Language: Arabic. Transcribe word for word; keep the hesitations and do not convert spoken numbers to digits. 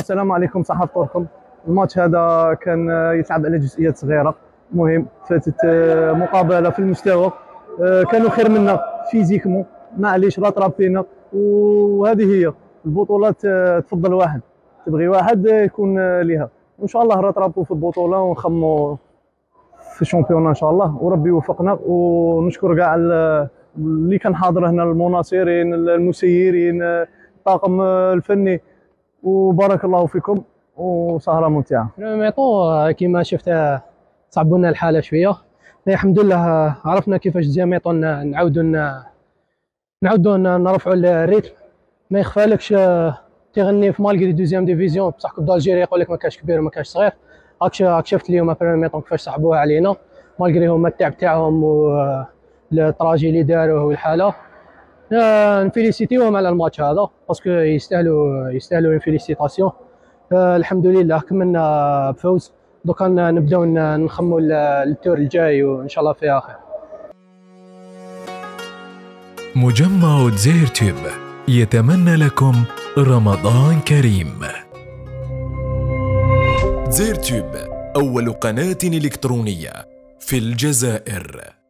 السلام عليكم صحافة. الماتش هذا كان يتلعب على جزئيات صغيرة، مهم فاتت مقابلة في المستوى، كانوا خير منا فيزيكمون، معليش لا طراب فينا، وهذه هي البطولات. تفضل واحد تبغي واحد يكون ليها، وان شاء الله نطرابوا في البطولة ونخموا في الشامبيون ان شاء الله، وربي يوفقنا. ونشكر كاع اللي كان حاضر هنا، المناصرين، المسيرين، الطاقم الفني، وبارك الله فيكم وسهره ممتعه. ميطو كما شفت صعبوا لنا الحاله شويه، الحمد لله عرفنا كيفاش ميطو نعاودوا نعاودوا نرفعوا الريتم. ما يخفالكش تغني في مالغري دوزيام ديفيزيون، بصح كوب دالجيري يقول لك ما كاش كبير وما كاش صغير. راك شفت اليوم في ميطو كيفاش صعبوها علينا، مالغري هما التعب تاعهم والتراجي اللي داروه والحاله. نفيليسيتيهم على الماتش هذا باسكو يستاهلوا يستاهلوا فيليسيتاسيون. الحمد لله كملنا بفوز، دوكا نبداو نخموا التور الجاي وان شاء الله فيها خير. مجمع دزاير تيوب يتمنى لكم رمضان كريم. دزاير تيوب أول قناة إلكترونية في الجزائر.